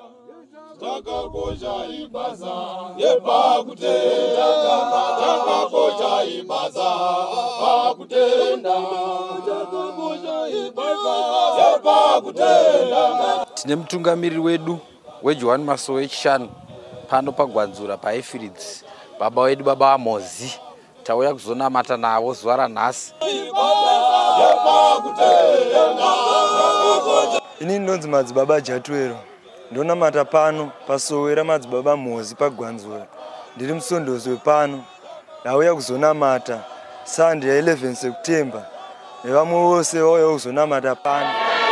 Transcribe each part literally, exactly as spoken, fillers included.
Takakosha ibasa yepakutenda takakosha ibasa pakutenda takakosha ibasa yepakutenda. Tine mutungamiriri wedu weJohani Masowe wechishanu pano pagwanzura paEfiridzi, baba wedu baba Amozi. Tauya kuzonamata navo zuva ranhasi. Ini ndonzi Madzibaba Jatiwero. Ndonamata pano pasowe raMadzibaba Amozi pagwanzura. Ndiri musondozi wepano. Ndauya kuzonamata Sunday ya eleven September. Nevamwe vose vauya kuzonamata pano.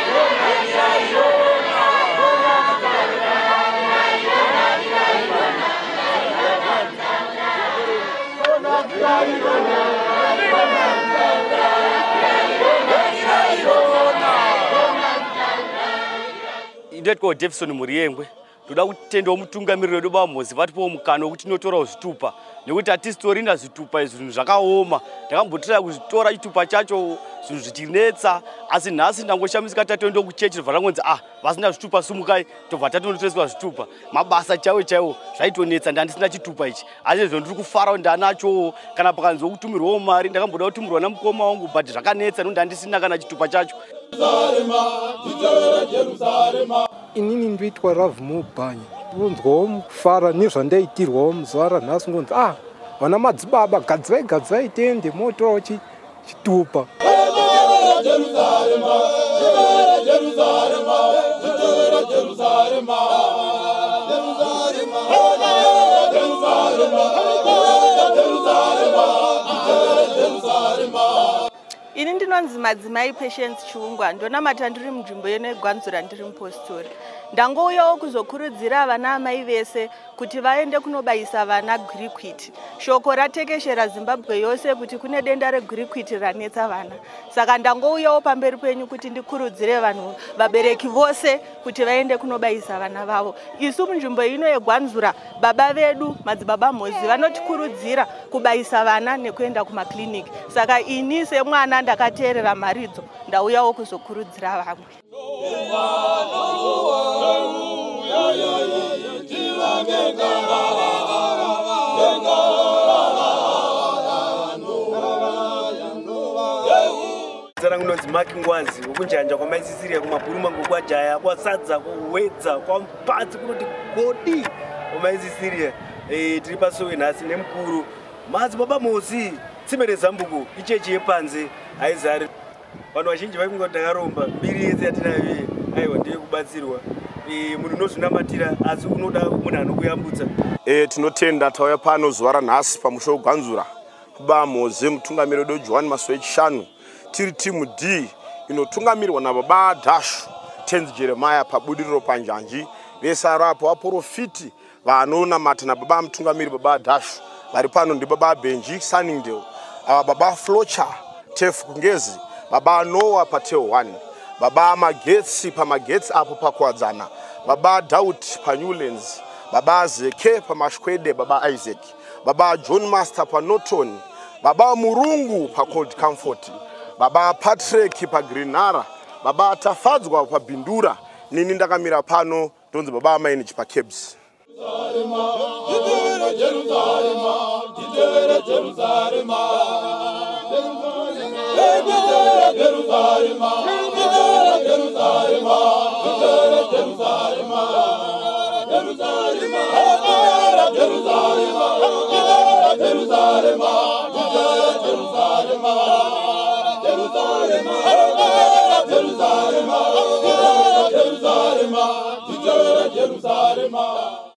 Ndetwa Jefferson Muriyengwe. Ndoda kutenda mutungamiriri wedu baba Amozi vatipo mukano wekuti tinotora zvitupa nekuti hatistorina zvitupa izvi zvinhu zvakaoma. Ndakambotora kuzitora chitupa chacho zvinhu zvichinetsa, asi nhasi ndangoshamisika tatoenda kuchechi tobva tangonzi ah vasina zvitupa sumukai tobva tatondotoreswa zvitupa. Mabasa chaiwo chaiwo zvaitonetsa ndandisina chitupa ichi. Asi izvo ndiri kufara ndanacho kana pakanzwa kutumirwawo mari ndakamboda kutumirwa namukoma wangu but zvakanetsa nekuti handisina kana chitupa chacho. Inini ndoitwa Ravu Mubhanyi. Ndonzwawo mukufara nezvandaitirwawo muzuva ranhasi ngonzi ah vana Madzibaba gadzirai gadzirai tiende motorawo chitupa. Ini ndinonzi Madzimai Patience Chiungwa. Ndonamata ndiri munzvimbo yeGwanzura ndiri mupositori. Ndangouyawo kuzokurudzira vana amai vese kuti vaende kunobayisa vana gwirikwiti. Shoko ratekeshera Zimbabwe yose kuti kune denda regwirikwiti ranetsa vana. Saka ndangouyawo pamberi penyu kuti ndikurudzire vanhu vabereki vose kuti vaende kunobayisa vana vavo. Isu munzvimbo ino yeGwanzura baba vedu Madzibaba Amozi vanotikurudzira kubayisa vana nekuenda kumakliniki. Saka ini semwana ndakateerera maridzo ndauyawo kuzokurudzira vamwe. Unonzi Makingwazi wokunjanja kwamaisisiriya kumabhuruma ngokwajaya kwasadza kuwedza kwamupatsi kunoti godi kwamaisisiriya. Eh, tiri pasowe nhasi nemukuru Madzibaba Amozi tsime rezambuko ichechi yepanze aizari. Vanhu vazhinji vaikunga kuti ndakaromba mbiri yese yatinayo aiwa ndeye kubatsirwa. Eh, munhu unozvinamatira asi unoda munhu anokuyambutsa. Eh, tinotenda tauya pano zuva ranhasi pamusha weGwanzura kubaba Amozi mutungamiriri wedu Johani Masowe wechishanu. Tiri timu D inotungamirwa nababa Dashu Tenzi Jeremiah pabudiriro panjanji. Vese arapo vaprofiti vanonamata nababa mutungamiriri baba Dashu. Vari pano ndi baba Benji Sunningdale, ava baba Flocha Tefu Kungezi, baba Noah Pateo one, baba Magetsi pamagetsi apo pakuwadzana, baba Daudi pa Newlands, baba Zeke pamashkwede baba Isaac, baba John Master pa Norton, baba Murungu pa Cold Comfort, baba Patrick pa Greenara, baba Tafadzwa pa Bindura. Nini ndakamira pano ndonzi baba Amainichi pa Kebs. Jerusalem, Jerusalem, Jerusalem, Jerusalem, Jerusalem.